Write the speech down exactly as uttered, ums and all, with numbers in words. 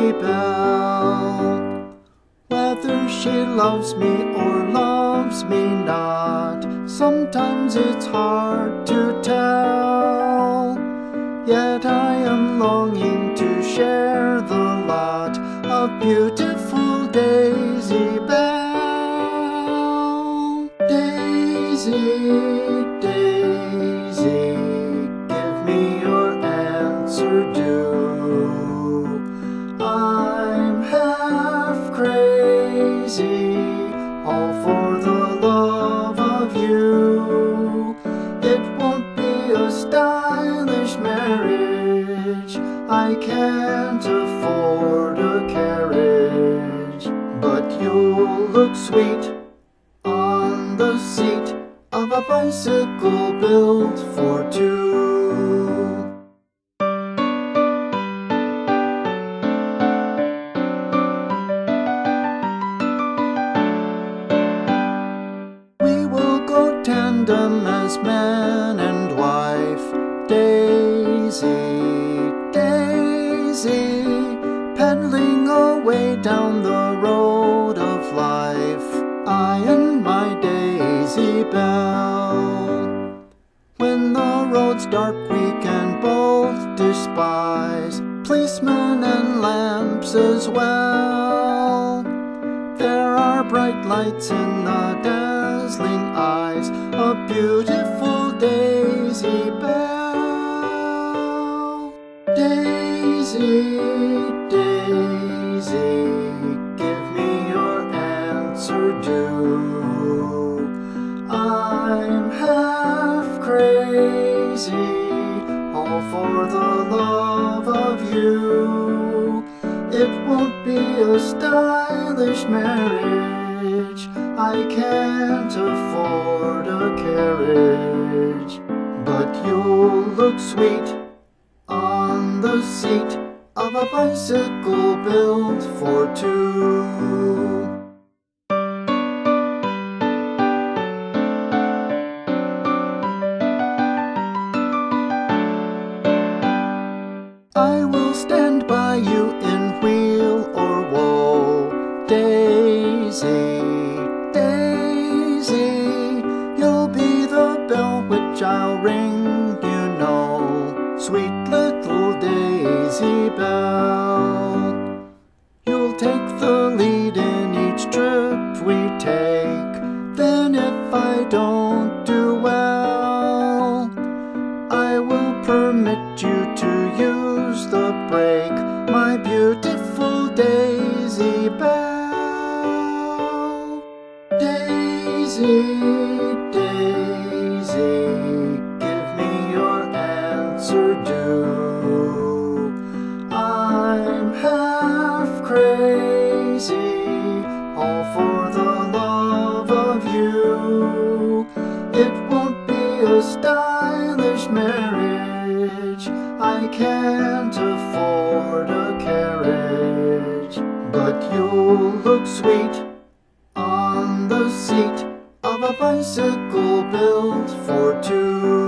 Daisy Belle. Whether she loves me or loves me not, sometimes it's hard to tell. Yet I am longing to share the lot of beautiful Daisy Belle. Daisy, Daisy, give me your answer due. I'm half crazy, all for the love of you. It won't be a stylish marriage, I can't afford a carriage, but you'll look sweet on the seat of a bicycle built for two. We will go tandem as man and wife. Daisy, Daisy, pedaling away down the road of life, I and my Daisy Belle. When the road's dark we can both despise policemen and lamps as well. There are bright lights in the dazzling eyes of beautiful Daisy Belle. Daisy, Daisy, give me your answer due. I'm half crazy, all for the love of you. It won't be a stylish marriage, I can't afford a carriage, but you'll look sweet on the seat of a bicycle built for two. I will stand by you in weal or woe. Daisy, Daisy, you'll be the bell which I'll ring, you know. Sweet little Daisy Belle. You'll take the lead in each trip we take. Then if I don't do well, I will permit you to use the brake, my beautiful Daisy Belle. Daisy, Daisy, give me your answer due. I'm half crazy, all for the love of you. It won't be a stylish marriage, I can't afford a carriage, but you'll look sweet on the seat of a bicycle built for two.